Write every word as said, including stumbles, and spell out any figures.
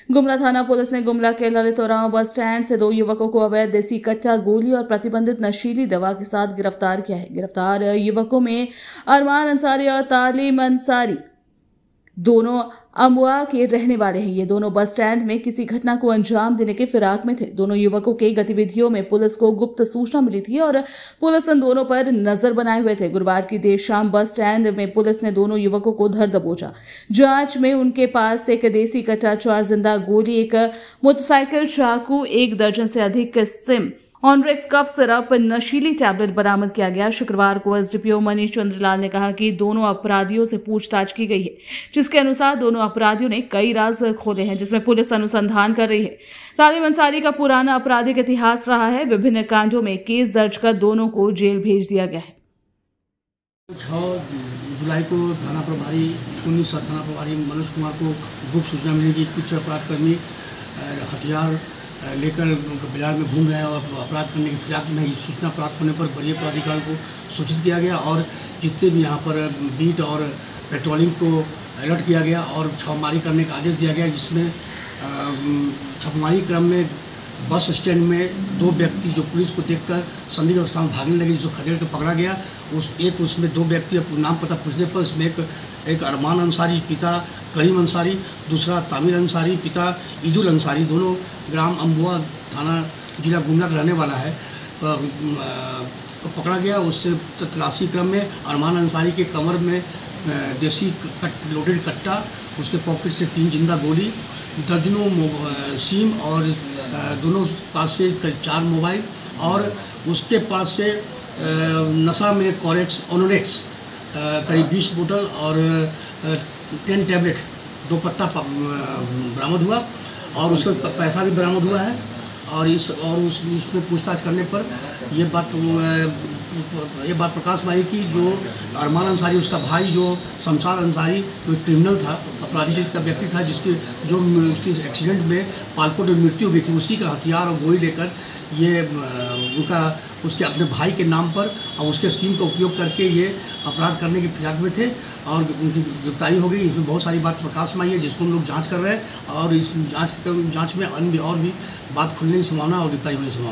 गुमला थाना पुलिस ने गुमला के ललित उरांव बस स्टैंड से दो युवकों को अवैध देसी कच्चा गोली और प्रतिबंधित नशीली दवा के साथ गिरफ्तार किया है। गिरफ्तार युवकों में अरमान अंसारी और तालीम अंसारी दोनों अमवा के रहने वाले हैं। ये दोनों बस स्टैंड में किसी घटना को अंजाम देने के फिराक में थे। दोनों युवकों के गतिविधियों में पुलिस को गुप्त सूचना मिली थी और पुलिस इन दोनों पर नजर बनाए हुए थे। गुरुवार की देर शाम बस स्टैंड में पुलिस ने दोनों युवकों को धर दबोचा। जांच में उनके पास एक देसी कट्टा, चार जिंदा गोली, एक मोटरसाइकिल, चाकू, एक दर्जन से अधिक सिम, ऑनरेक्स कफ सिरप, नशीली टैबलेट बरामद किया गया। शुक्रवार को एसडीपीओ मनीष चंद्रलाल ने कहा कि दोनों अपराधियों से पूछताछ की गई है, जिसके अनुसार दोनों अपराधियों ने कई राज खोले हैं, जिसमें पुलिस अनुसंधान कर रही है। तालीम अंसारी का पुराना आपराधिक इतिहास रहा है। विभिन्न कांडों में केस दर्ज कर दोनों को जेल भेज दिया गया है। छह जुलाई को थाना प्रभारी उन्नीस थाना प्रभारी मनोज कुमार को गुप्त सूचना मिली कि कुछ अपराधकर्मी हथियार लेकर बाजार में घूम रहे हैं और अपराध करने की फिराक में। इस सूचना प्राप्त होने पर वरीय पदाधिकारी को सूचित किया गया और जितने भी यहाँ पर बीट और पेट्रोलिंग को अलर्ट किया गया और छापेमारी करने का आदेश दिया गया, जिसमें छापेमारी क्रम में बस स्टैंड में दो व्यक्ति जो पुलिस को देखकर संदिग्ध अवस्था में भागने लगे, जिसको खदेड़ कर पकड़ा गया। उस एक उसमें दो व्यक्ति नाम पता पूछने पर इसमें एक एक अरमान अंसारी पिता करीम अंसारी, दूसरा तामिर अंसारी पिता ईदुल अंसारी, दोनों ग्राम अम्बुआ थाना जिला गुमला का रहने वाला है, को पकड़ा गया। उससे तलाशी क्रम में अरमान अंसारी के कमर में देसी कट लोडेड कट्टा, उसके पॉकेट से तीन जिंदा गोली, दर्जनों सिम और दोनों पास से चार मोबाइल और उसके पास से नशा में कॉरेक्स ओनोरेक्स करीब बीस बोतल और टेन टैबलेट दो पत्ता बरामद हुआ और उसका पैसा भी बरामद हुआ है। और इस और उस उसमें पूछताछ करने पर ये बात ये बात प्रकाश में आई कि जो अरमान अंसारी उसका भाई जो शमशाद अंसारी जो क्रिमिनल था, अपराधी चरित्र का व्यक्ति था, जिसके जो उसके एक्सीडेंट में पालकोट में मृत्यु हो गई थी, उसी का हथियार और गोली लेकर ये उनका उसके अपने भाई के नाम पर और उसके सिम का उपयोग करके ये अपराध करने के फिराक में थे और उनकी गिरफ्तारी हो गई। इसमें बहुत सारी बात प्रकाश में आई है, जिसको हम लोग जांच कर रहे हैं और इस जांच जांच में अन्य और भी बात खुलने की संभावना और गिरफ्तारी होने की संभावना।